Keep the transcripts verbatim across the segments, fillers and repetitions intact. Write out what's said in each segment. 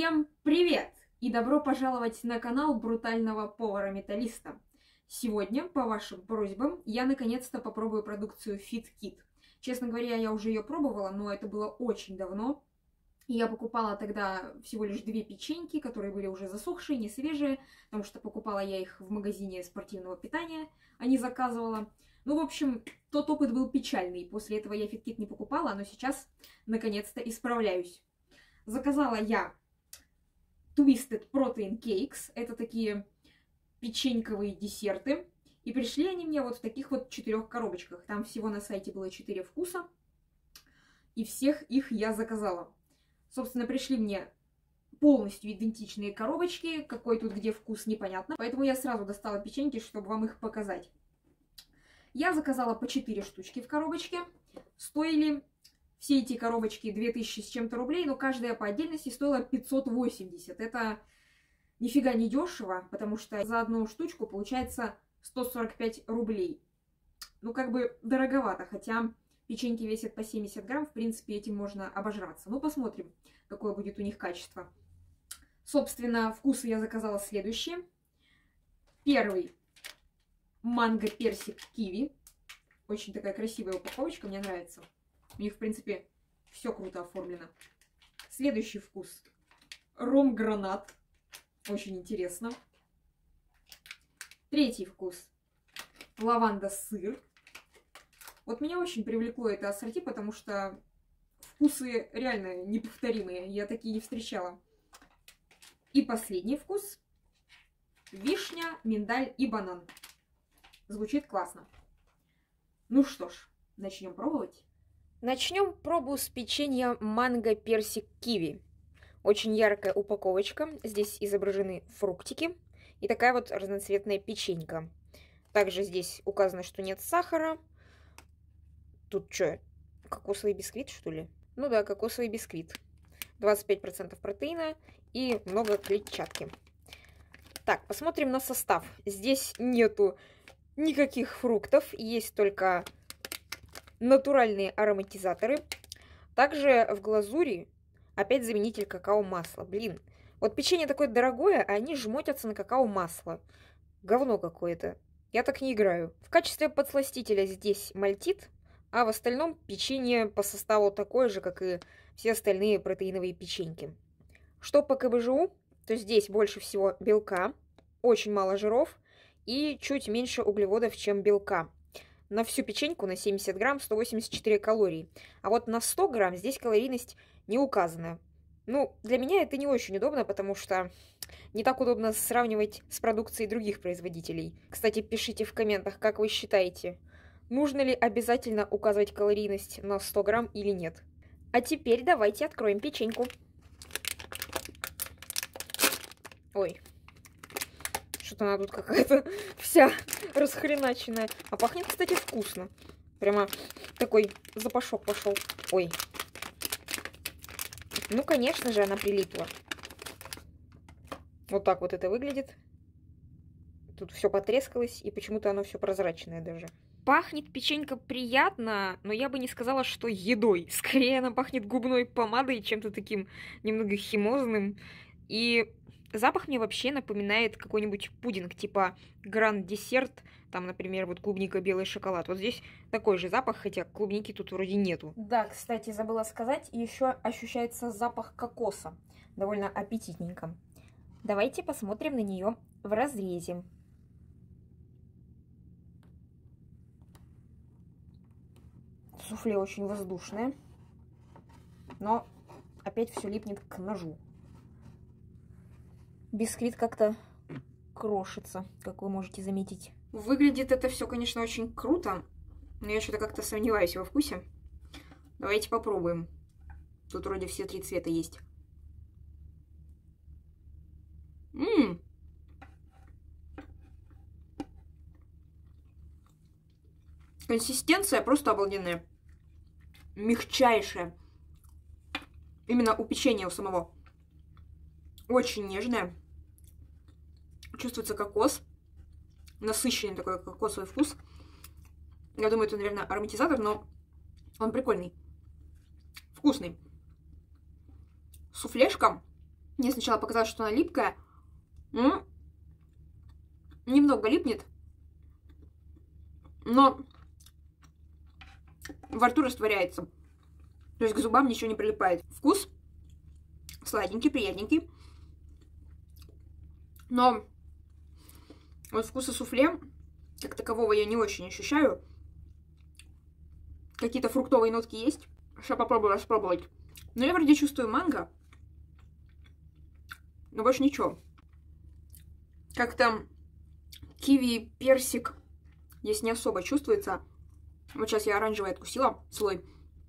Всем привет и добро пожаловать на канал брутального повара-металлиста. Сегодня, по вашим просьбам, я наконец-то попробую продукцию FitKit. Честно говоря, я уже ее пробовала, но это было очень давно. И я покупала тогда всего лишь две печеньки, которые были уже засохшие, не свежие, потому что покупала я их в магазине спортивного питания, а не заказывала. Ну, в общем, тот опыт был печальный. После этого я FitKit не покупала, но сейчас наконец-то исправляюсь. Заказала я Twisted Protein Cakes. Это такие печеньковые десерты. И пришли они мне вот в таких вот четырех коробочках. Там всего на сайте было четыре вкуса. И всех их я заказала. Собственно, пришли мне полностью идентичные коробочки. Какой тут где вкус, непонятно. Поэтому я сразу достала печеньки, чтобы вам их показать. Я заказала по четыре штучки в коробочке. Стоили все эти коробочки две тысячи с чем-то рублей, но каждая по отдельности стоила пятьсот восемьдесят. Это нифига не дешево, потому что за одну штучку получается сто сорок пять рублей. Ну, как бы дороговато, хотя печеньки весят по семьдесят грамм, в принципе, этим можно обожраться. Ну, посмотрим, какое будет у них качество. Собственно, вкусы я заказала следующие. Первый — манго, персик, киви. Очень такая красивая упаковочка, мне нравится. У них, в принципе, все круто оформлено. Следующий вкус — ром-гранат. Очень интересно. Третий вкус — лаванда-сыр. Вот меня очень привлекло это ассорти, потому что вкусы реально неповторимые. Я такие не встречала. И последний вкус — вишня, миндаль и банан. Звучит классно. Ну что ж, начнем пробовать. Начнем пробу с печенья манго, персик, киви. Очень яркая упаковочка. Здесь изображены фруктики и такая вот разноцветная печенька. Также здесь указано, что нет сахара. Тут что, кокосовый бисквит, что ли? Ну да, кокосовый бисквит. двадцать пять процентов протеина и много клетчатки. Так, посмотрим на состав. Здесь нету никаких фруктов, есть только натуральные ароматизаторы. Также в глазури опять заменитель какао-масла. Блин, вот печенье такое дорогое, а они жмотятся на какао-масло. Говно какое-то. Я так не играю. В качестве подсластителя здесь мальтит, а в остальном печенье по составу такое же, как и все остальные протеиновые печеньки. Что по ка бэ жэ у, то здесь больше всего белка, очень мало жиров и чуть меньше углеводов, чем белка. На всю печеньку на семьдесят грамм сто восемьдесят четыре калории. А вот на сто грамм здесь калорийность не указана. Ну, для меня это не очень удобно, потому что не так удобно сравнивать с продукцией других производителей. Кстати, пишите в комментах, как вы считаете, нужно ли обязательно указывать калорийность на сто грамм или нет. А теперь давайте откроем печеньку. Ой. Что-то она тут какая-то вся расхреначенная. А пахнет, кстати, вкусно. Прямо такой запашок пошел. Ой. Ну, конечно же, она прилипла. Вот так вот это выглядит. Тут все потрескалось, и почему-то оно все прозрачное даже. Пахнет печенька приятно, но я бы не сказала, что едой. Скорее, она пахнет губной помадой, чем-то таким немного химозным. И запах мне вообще напоминает какой-нибудь пудинг, типа гранд-десерт, там, например, вот клубника, белый шоколад. Вот здесь такой же запах, хотя клубники тут вроде нету. Да, кстати, забыла сказать, еще ощущается запах кокоса. Довольно аппетитненько. Давайте посмотрим на нее в разрезе. Суфле очень воздушное, но опять все липнет к ножу. Бисквит как-то крошится, как вы можете заметить. Выглядит это все, конечно, очень круто, но я что-то как-то сомневаюсь во вкусе. Давайте попробуем. Тут вроде все три цвета есть. Ммм! Консистенция просто обалденная. Мягчайшая. Именно у печенья у самого. Очень нежная. Чувствуется кокос. Насыщенный такой кокосовый вкус. Я думаю, это, наверное, ароматизатор, но он прикольный. Вкусный. Суфлешка Мне сначала показалось, что она липкая. Ну, немного липнет. Но во рту растворяется. То есть к зубам ничего не прилипает. Вкус сладенький, приятненький. Но вот вкуса суфле, как такового, я не очень ощущаю. Какие-то фруктовые нотки есть. Сейчас попробую распробовать. Но я вроде чувствую манго. Но больше ничего. Как-то киви, персик здесь не особо чувствуется. Вот сейчас я оранжевый откусила слой.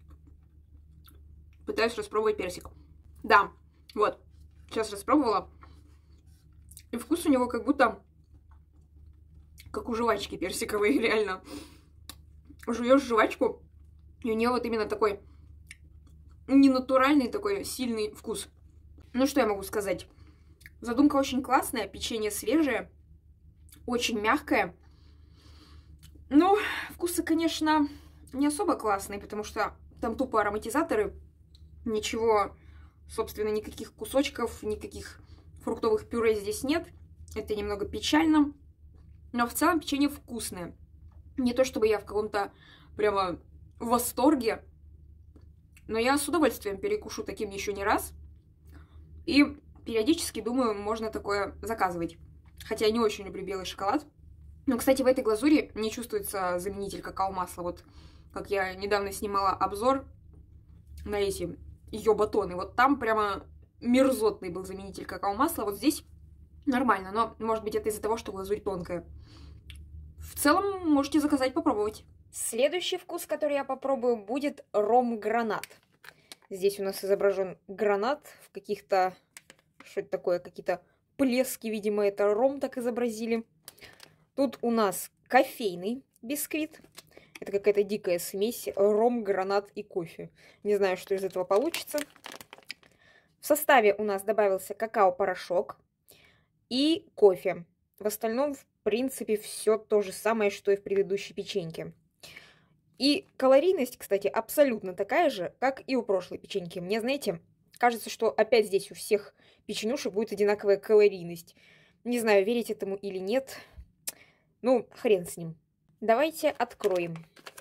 Пытаюсь распробовать персик. Да, вот. Сейчас распробовала. И вкус у него как будто как у жвачки персиковой, реально. Жуешь жвачку, и у нее вот именно такой ненатуральный такой сильный вкус. Ну, что я могу сказать? Задумка очень классная, печенье свежее, очень мягкое. Ну, вкусы, конечно, не особо классные, потому что там тупо ароматизаторы. Ничего, собственно, никаких кусочков, никаких фруктовых пюре здесь нет. Это немного печально. Но в целом печенье вкусное. Не то чтобы я в каком-то прямо восторге, но я с удовольствием перекушу таким еще не раз. И периодически, думаю, можно такое заказывать. Хотя я не очень люблю белый шоколад. Но, кстати, в этой глазури не чувствуется заменитель какао-масла. Вот как я недавно снимала обзор на эти ее батоны. Вот там прямо мерзотный был заменитель какао-масла. Вот здесь нормально, но, может быть, это из-за того, что глазурь тонкая. В целом, можете заказать, попробовать. Следующий вкус, который я попробую, будет ром-гранат. Здесь у нас изображен гранат в каких-то... Что это такое? Какие-то плески, видимо, это ром так изобразили. Тут у нас кофейный бисквит. Это какая-то дикая смесь ром, гранат и кофе. Не знаю, что из этого получится. В составе у нас добавился какао-порошок и кофе. В остальном, в принципе, все то же самое, что и в предыдущей печеньке. И калорийность, кстати, абсолютно такая же, как и у прошлой печеньки. Мне, знаете, кажется, что опять здесь у всех печенюшек будет одинаковая калорийность. Не знаю, верить этому или нет. Ну, хрен с ним. Давайте откроем.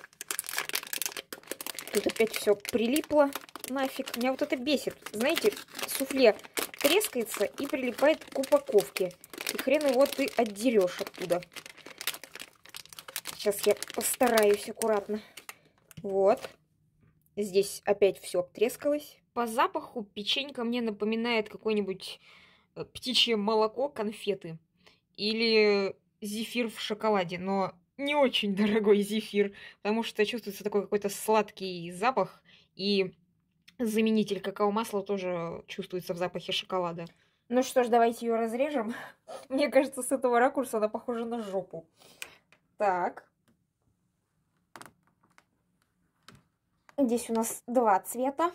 Тут опять все прилипло. Нафиг. Меня вот это бесит. Знаете, суфле трескается и прилипает к упаковке. И хрен его ты отдерешь оттуда. Сейчас я постараюсь аккуратно. Вот. Здесь опять все обтрескалось. По запаху печенька мне напоминает какое-нибудь птичье молоко, конфеты. Или зефир в шоколаде. Но не очень дорогой зефир. Потому что чувствуется такой какой-то сладкий запах. И заменитель какао-масла тоже чувствуется в запахе шоколада. Ну что ж, давайте ее разрежем. Мне кажется, с этого ракурса она похожа на жопу. Так. Здесь у нас два цвета.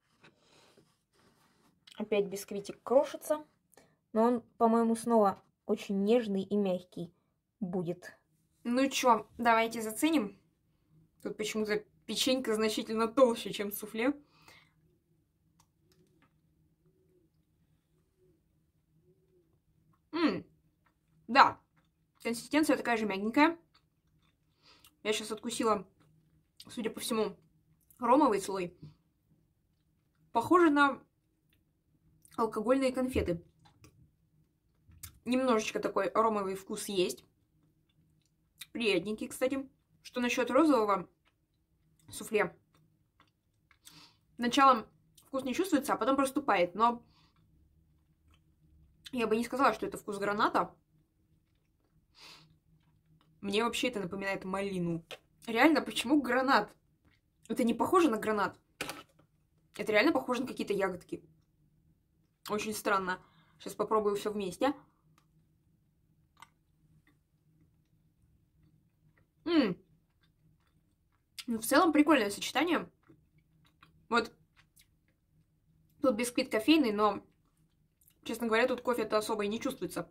Опять бисквитик крошится. Но он, по-моему, снова очень нежный и мягкий будет. Ну чё, давайте заценим. Тут почему-то печенька значительно толще, чем суфле. Ммм, да, консистенция такая же мягенькая. Я сейчас откусила, судя по всему, ромовый слой. Похоже на алкогольные конфеты. Немножечко такой ромовый вкус есть. Приятненький, кстати. Что насчет розового суфле? Сначала вкус не чувствуется, а потом проступает. Но я бы не сказала, что это вкус граната. Мне вообще это напоминает малину. Реально, почему гранат? Это не похоже на гранат. Это реально похоже на какие-то ягодки. Очень странно. Сейчас попробую все вместе. М-м. Ну, в целом прикольное сочетание. Вот. Тут бисквит кофейный, но, честно говоря, тут кофе-то особо и не чувствуется.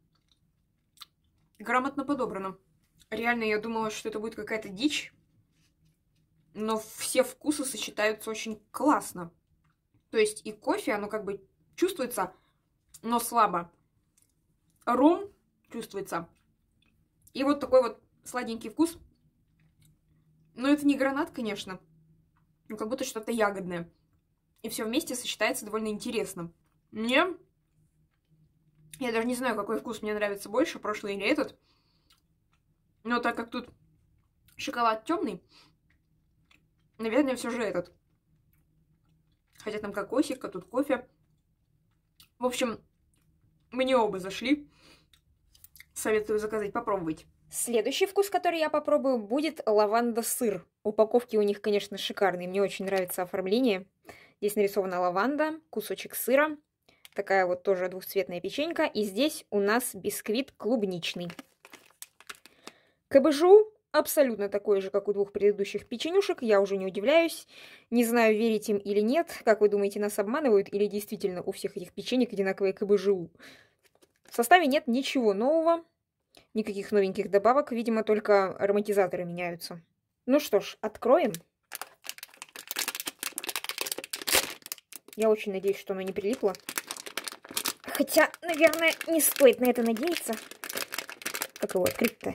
Грамотно подобрано. Реально, я думала, что это будет какая-то дичь. Но все вкусы сочетаются очень классно. То есть и кофе, оно как бы чувствуется но слабо. Ром чувствуется. И вот такой вот сладенький вкус. Но это не гранат, конечно. Но как будто что-то ягодное. И все вместе сочетается довольно интересно. Мне... Я даже не знаю, какой вкус мне нравится больше, прошлый или этот. Но так как тут шоколад темный, наверное, все же этот. Хотя там кокосик, а тут кофе. В общем, мне оба зашли. Советую заказать, попробовать. Следующий вкус, который я попробую, будет лаванда-сыр. Упаковки у них, конечно, шикарные. Мне очень нравится оформление. Здесь нарисована лаванда, кусочек сыра. Такая вот тоже двухцветная печенька. И здесь у нас бисквит клубничный. КБЖУ абсолютно такой же, как у двух предыдущих печенюшек. Я уже не удивляюсь. Не знаю, верить им или нет. Как вы думаете, нас обманывают? Или действительно у всех этих печенек одинаковые КБЖУ? В составе нет ничего нового. Никаких новеньких добавок. Видимо, только ароматизаторы меняются. Ну что ж, откроем. Я очень надеюсь, что оно не прилипло. Хотя, наверное, не стоит на это надеяться. Как его открыть-то?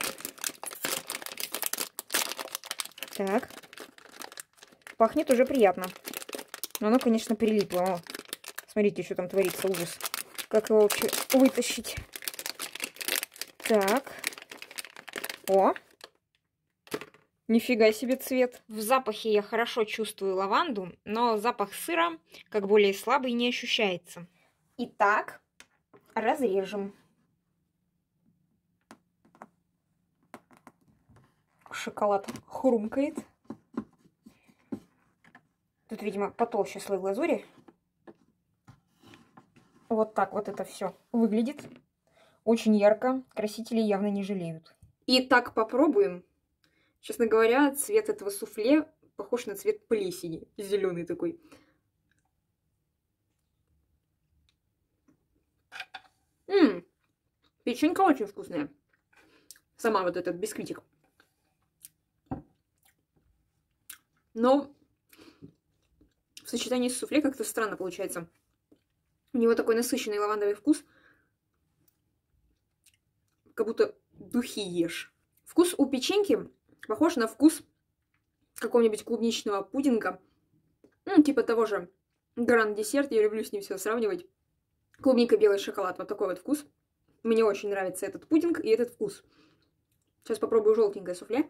Так. Пахнет уже приятно. Но оно, конечно, прилипло. О, смотрите, что там творится, ужас. Как его вообще вытащить? Так. О. Нифига себе цвет. В запахе я хорошо чувствую лаванду, но запах сыра, как более слабый, не ощущается. Итак, разрежем. Шоколад хрумкает. Тут, видимо, потолще слой глазури. Вот так вот это все выглядит. Очень ярко. Красители явно не жалеют. Итак, попробуем. Честно говоря, цвет этого суфле похож на цвет плесени. Зеленый такой. Ммм, печенька очень вкусная. Сама вот этот бисквитик. Но в сочетании с суфле как-то странно получается. У него такой насыщенный лавандовый вкус. Как будто духи ешь. Вкус у печеньки похож на вкус какого-нибудь клубничного пудинга. Ну, типа того же гранд-десерт. Я люблю с ним все сравнивать. Клубника, белый шоколад. Вот такой вот вкус. Мне очень нравится этот пудинг и этот вкус. Сейчас попробую желтенькое суфле.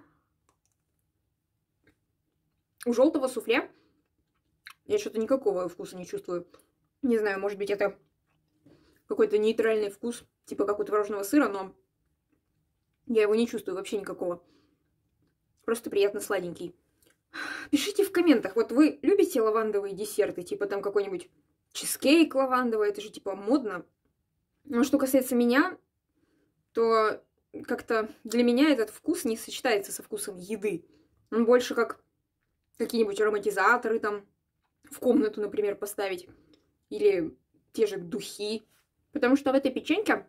У желтого суфле я что-то никакого вкуса не чувствую. Не знаю, может быть, это какой-то нейтральный вкус, типа как у творожного сыра, но я его не чувствую вообще никакого. Просто приятно сладенький. Пишите в комментах, вот вы любите лавандовые десерты, типа там какой-нибудь чизкейк лавандовый, это же типа модно. Но что касается меня, то как-то для меня этот вкус не сочетается со вкусом еды. Он больше как какие-нибудь ароматизаторы там в комнату, например, поставить. Или те же духи. Потому что в этой печеньке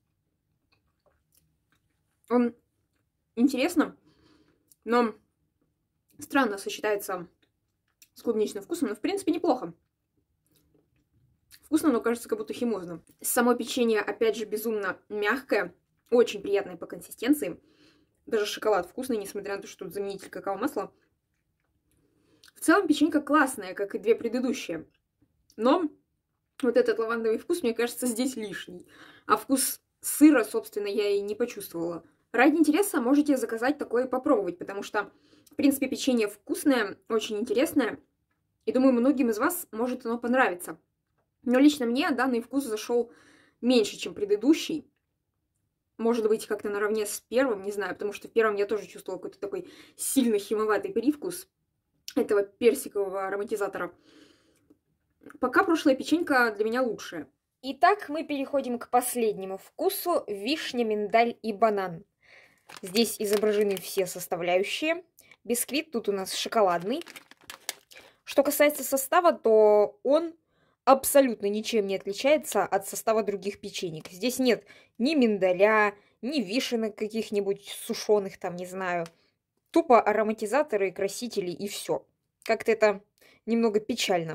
он интересно, но странно сочетается с клубничным вкусом, но в принципе неплохо. Вкусно, но кажется как будто химозно. Само печенье, опять же, безумно мягкое, очень приятное по консистенции. Даже шоколад вкусный, несмотря на то, что тут заменитель какао-масла. В целом печенька классная, как и две предыдущие. Но вот этот лавандовый вкус, мне кажется, здесь лишний. А вкус сыра, собственно, я и не почувствовала. Ради интереса можете заказать такое и попробовать, потому что, в принципе, печенье вкусное, очень интересное. И думаю, многим из вас может оно понравиться. Но лично мне данный вкус зашел меньше, чем предыдущий. Может быть, как-то наравне с первым, не знаю, потому что в первом я тоже чувствовала какой-то такой сильно химоватый привкус этого персикового ароматизатора. Пока прошлая печенька для меня лучшая. Итак, мы переходим к последнему вкусу: вишня, миндаль и банан. Здесь изображены все составляющие. Бисквит тут у нас шоколадный. Что касается состава, то он абсолютно ничем не отличается от состава других печенек. Здесь нет ни миндаля, ни вишенок каких-нибудь сушеных, там, не знаю. Тупо ароматизаторы, красители и все. Как-то это немного печально.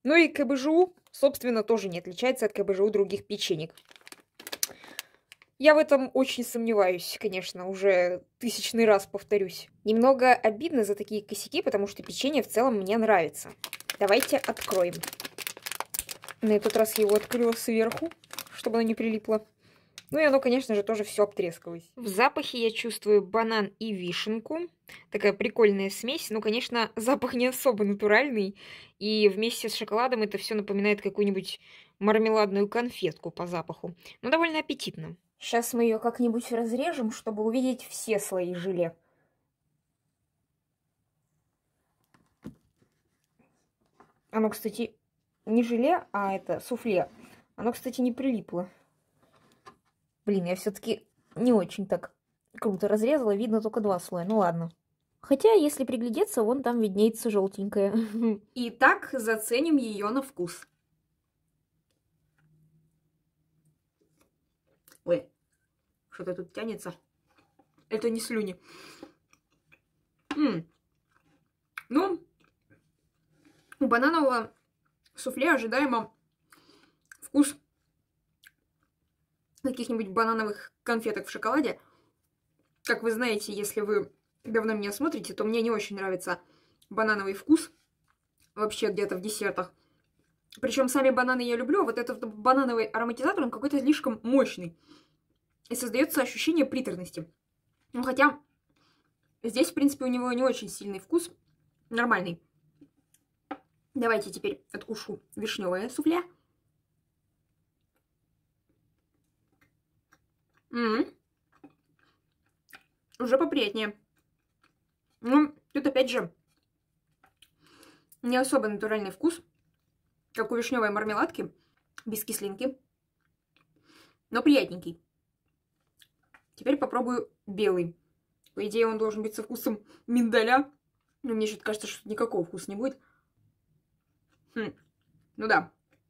Ну и КБЖУ, собственно, тоже не отличается от КБЖУ других печенек. Я в этом очень сомневаюсь, конечно, уже тысячный раз повторюсь. Немного обидно за такие косяки, потому что печенье в целом мне нравится. Давайте откроем. На этот раз я его открыла сверху, чтобы оно не прилипло. Ну и оно, конечно же, тоже все обтрескалось. В запахе я чувствую банан и вишенку. Такая прикольная смесь. Ну, конечно, запах не особо натуральный. И вместе с шоколадом это все напоминает какую-нибудь мармеладную конфетку по запаху. Но довольно аппетитно. Сейчас мы ее как-нибудь разрежем, чтобы увидеть все слои желе. Оно, кстати, не желе, а это суфле. Оно, кстати, не прилипло. Блин, я все-таки не очень так круто разрезала. Видно только два слоя. Ну ладно. Хотя, если приглядеться, вон там виднеется желтенькая. Итак, заценим ее на вкус. Ой, что-то тут тянется. Это не слюни. М-м. Ну, у бананового суфле ожидаемо вкус каких-нибудь банановых конфеток в шоколаде. Как вы знаете, если вы давно меня смотрите, то мне не очень нравится банановый вкус. Вообще где-то в десертах. Причем сами бананы я люблю, а вот этот банановый ароматизатор, он какой-то слишком мощный. И создается ощущение приторности. Ну, хотя здесь, в принципе, у него не очень сильный вкус. Нормальный. Давайте теперь откушу вишневое суфле. М-м-м. Уже поприятнее. Ну, тут опять же не особо натуральный вкус, как у вишневой мармеладки, без кислинки, но приятненький. Теперь попробую белый. По идее, он должен быть со вкусом миндаля, но мне что-то кажется, что никакого вкуса не будет. Хм. Ну да.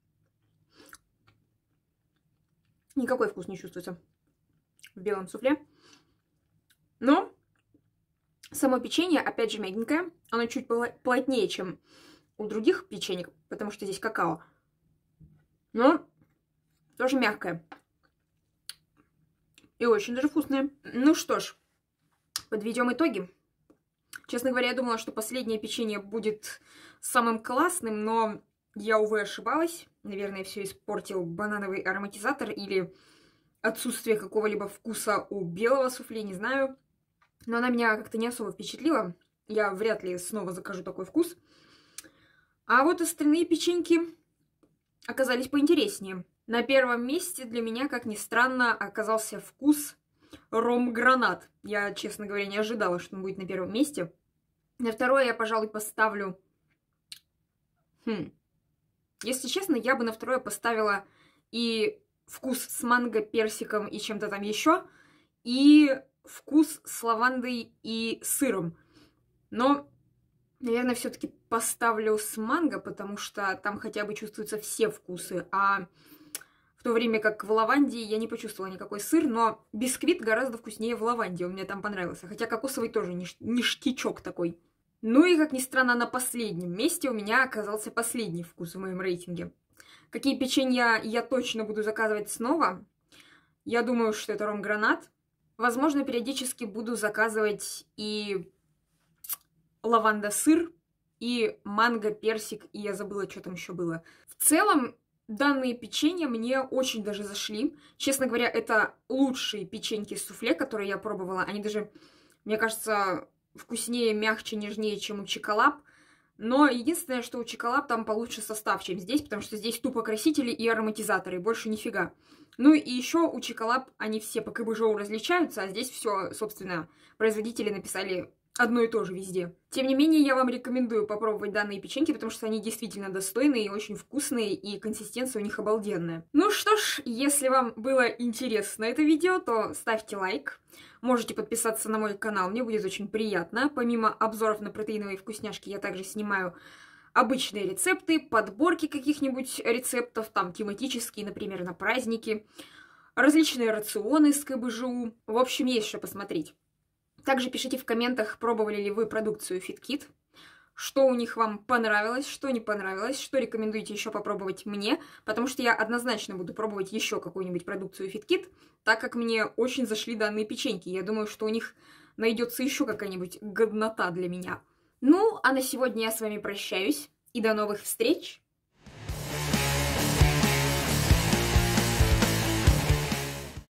Никакой вкус не чувствуется в белом суфле. Но само печенье, опять же, мягенькое. Оно чуть плотнее, чем у других печенек, потому что здесь какао. Но тоже мягкое. И очень даже вкусное. Ну что ж, подведем итоги. Честно говоря, я думала, что последнее печенье будет самым классным, но я, увы, ошибалась. Наверное, все испортил банановый ароматизатор или отсутствие какого-либо вкуса у белого суфле, не знаю. Но она меня как-то не особо впечатлила. Я вряд ли снова закажу такой вкус. А вот остальные печеньки оказались поинтереснее. На первом месте для меня, как ни странно, оказался вкус ром-гранат. Я, честно говоря, не ожидала, что он будет на первом месте. На второе я, пожалуй, поставлю... Хм. Если честно, я бы на второе поставила и вкус с манго, персиком и чем-то там еще, и вкус с лавандой и сыром. Но, наверное, все-таки поставлю с манго, потому что там хотя бы чувствуются все вкусы, а в то время как в лаванде я не почувствовала никакой сыр, но бисквит гораздо вкуснее в лаванде, он мне там понравился. Хотя кокосовый тоже ниш- ништячок такой. Ну и, как ни странно, на последнем месте у меня оказался последний вкус в моем рейтинге. Какие печенья я точно буду заказывать снова? Я думаю, что это ром-гранат. Возможно, периодически буду заказывать и лаванда-сыр, и манго-персик, и я забыла, что там еще было. В целом, данные печенья мне очень даже зашли. Честно говоря, это лучшие печеньки суфле, которые я пробовала. Они даже, мне кажется, вкуснее, мягче, нежнее, чем у Чоколаб. Но единственное, что у Чоколаб там получше состав, чем здесь, потому что здесь тупо красители и ароматизаторы, больше нифига. Ну и еще у Чоколаб они все по КБЖУ различаются, а здесь все, собственно, производители написали одно и то же везде. Тем не менее, я вам рекомендую попробовать данные печеньки, потому что они действительно достойные и очень вкусные, и консистенция у них обалденная. Ну что ж, если вам было интересно это видео, то ставьте лайк. Можете подписаться на мой канал, мне будет очень приятно. Помимо обзоров на протеиновые вкусняшки, я также снимаю обычные рецепты, подборки каких-нибудь рецептов, там тематические, например, на праздники, различные рационы с КБЖУ. В общем, есть что посмотреть. Также пишите в комментах, пробовали ли вы продукцию FitKit. что у них вам понравилось, что не понравилось, что рекомендуете еще попробовать мне, потому что я однозначно буду пробовать еще какую-нибудь продукцию FitKit, так как мне очень зашли данные печеньки. Я думаю, что у них найдется еще какая-нибудь годнота для меня. Ну, а на сегодня я с вами прощаюсь, и до новых встреч!